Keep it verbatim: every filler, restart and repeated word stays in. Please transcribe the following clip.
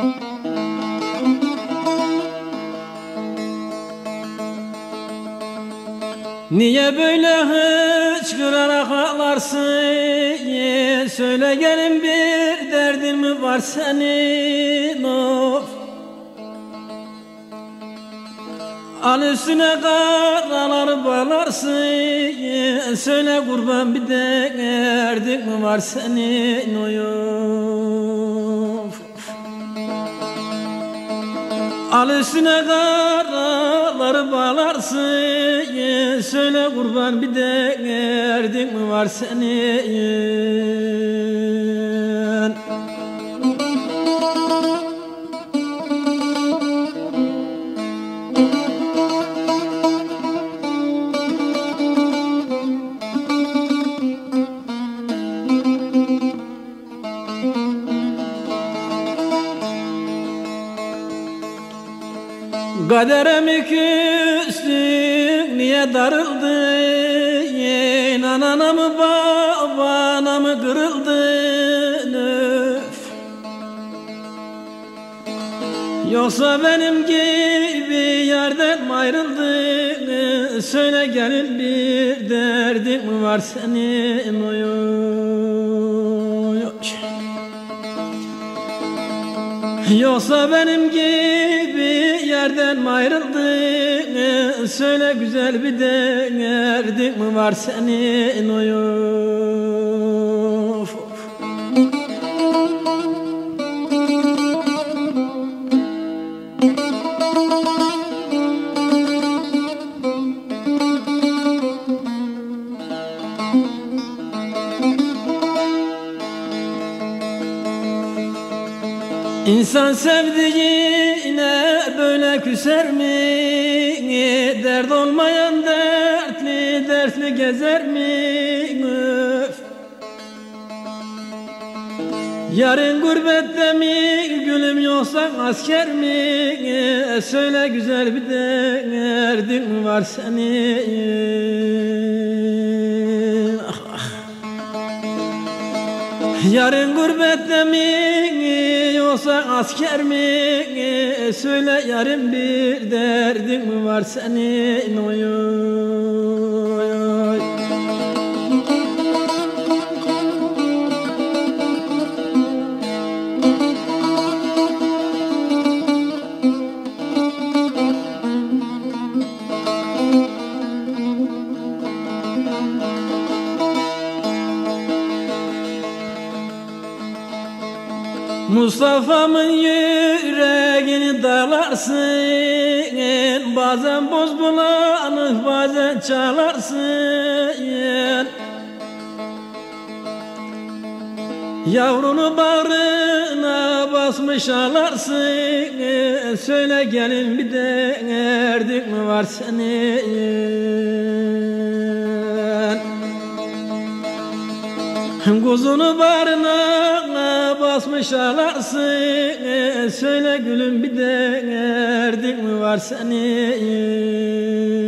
Niye böyle hıçkırarak ağlarsın? Söyle gelin, bir derdin mi var senin? Of. Al üstüne karaları bağlarsın. Söyle kurban, bir derdin mi var senin? Of. Al üstüne karaları bağlarsın. Söyle kurban, bir derdin mi var senin? Kadere mi küstün, niye darıldın? Anana mı babana mı kırıldın? Öf. Yoksa benim gibi yerden mi ayrıldın? Söyle gelin, bir derdin mi var senin? Oy, oy, oy. Yoksa benim gibi yerden mi ayrıldın? Söyle güzel, bir derdin mi var senin? Oy, of, of. İnsan sevdiğine böyle küser mi? Dert olmayan dertli dertli gezer mi? Öf. Yarın gurbette mi gülüm, yoksa asker mi? Söyle güzel, bir derdin mi var senin? Ah, ah. Yarın gurbette mi yoksa asker mi? Söyle yarın, bir derdin mi var senin? Oy, oy, oy. Mustafa'mın yüreğini dalarsın. Bazen boz bulanık, bazen çalarsın. Yavrunu bağrına basmış ağlarsın. Söyle gelin, bir derdin mi var senin? Kuzunu bağrına basmış ağlarsın. Söyle gülüm, bir derdin mi var senin?